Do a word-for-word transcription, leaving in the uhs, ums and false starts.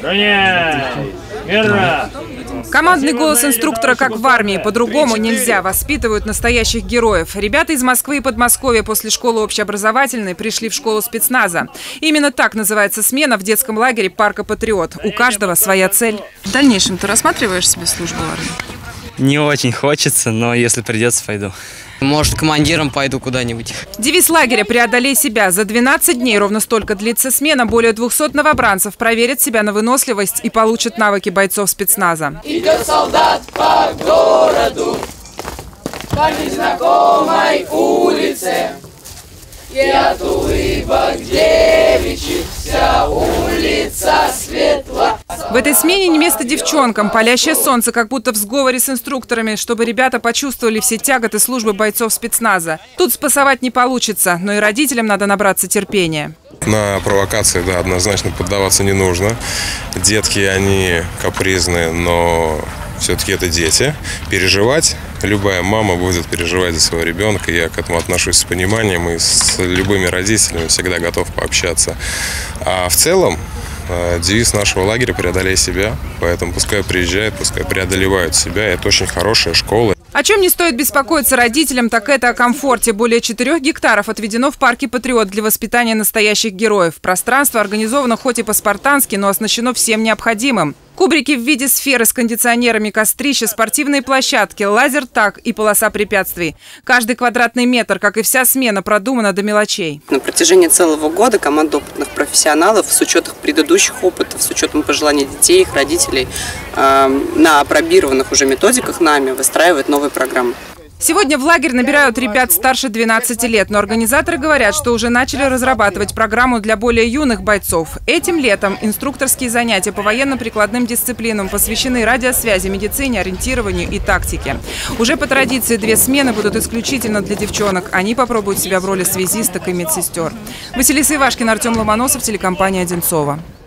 Командный голос инструктора, как в армии, по-другому нельзя, воспитывают настоящих героев. Ребята из Москвы и Подмосковья после школы общеобразовательной пришли в школу спецназа. Именно так называется смена в детском лагере парка «Патриот». У каждого своя цель. В дальнейшем ты рассматриваешь себе службу в армии? Не очень хочется, но если придется, пойду. Может, командиром пойду куда-нибудь. Девиз лагеря «Преодолей себя». За двенадцать дней, ровно столько длится смена, более двухсот новобранцев проверят себя на выносливость и получат навыки бойцов спецназа. Идет солдат по городу, по незнакомой улице, и от улыбок девичьих вся улица светла. В этой смене не место девчонкам. Палящее солнце, как будто в сговоре с инструкторами, чтобы ребята почувствовали все тяготы службы бойцов спецназа. Тут спасовать не получится, но и родителям надо набраться терпения. На провокации, да, однозначно поддаваться не нужно. Детки, они капризные, но все-таки это дети. Переживать, любая мама будет переживать за своего ребенка. Я к этому отношусь с пониманием и с любыми родителями всегда готов пообщаться. А в целом девиз нашего лагеря «Преодолей себя», поэтому пускай приезжают, пускай преодолевают себя. Это очень хорошая школа. О чем не стоит беспокоиться родителям, так это о комфорте. Более четырёх гектаров отведено в парке «Патриот» для воспитания настоящих героев. Пространство организовано хоть и по-спартански, но оснащено всем необходимым. Кубрики в виде сферы с кондиционерами, кострища, спортивные площадки, лазертаг и полоса препятствий. Каждый квадратный метр, как и вся смена, продумана до мелочей. На протяжении целого года команда опытных профессионалов с учетом предыдущих опытов, с учетом пожеланий детей, их родителей, э, на апробированных уже методиках нами выстраивает новые программы. Сегодня в лагерь набирают ребят старше двенадцати лет, но организаторы говорят, что уже начали разрабатывать программу для более юных бойцов. Этим летом инструкторские занятия по военно-прикладным дисциплинам посвящены радиосвязи, медицине, ориентированию и тактике. Уже по традиции две смены будут исключительно для девчонок. Они попробуют себя в роли связисток и медсестер. Василиса Ивашкина, Артем Ломоносов, телекомпания «Одинцово».